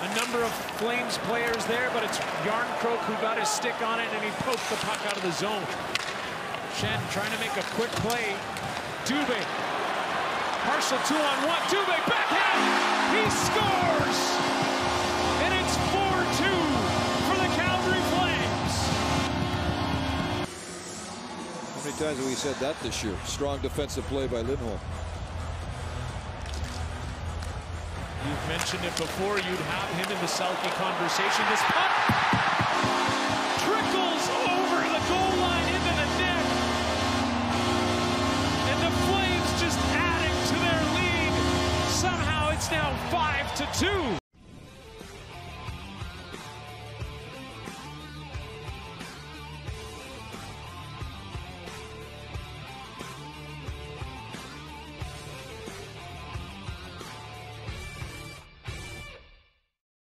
a number of Flames players there, but it's Yarncroke who got his stick on it, and he poked the puck out of the zone. Shen trying to make a quick play. Dube, partial 2-on-1. Dube, backhand, he scores! And it's 4-2 for the Calgary Flames. How many times have we said that this year? Strong defensive play by Lindholm. You've mentioned it before, you'd have him in the Selke conversation. This puck trickles over the goal line into the net. And the Flames just adding to their lead. Somehow it's now 5-2.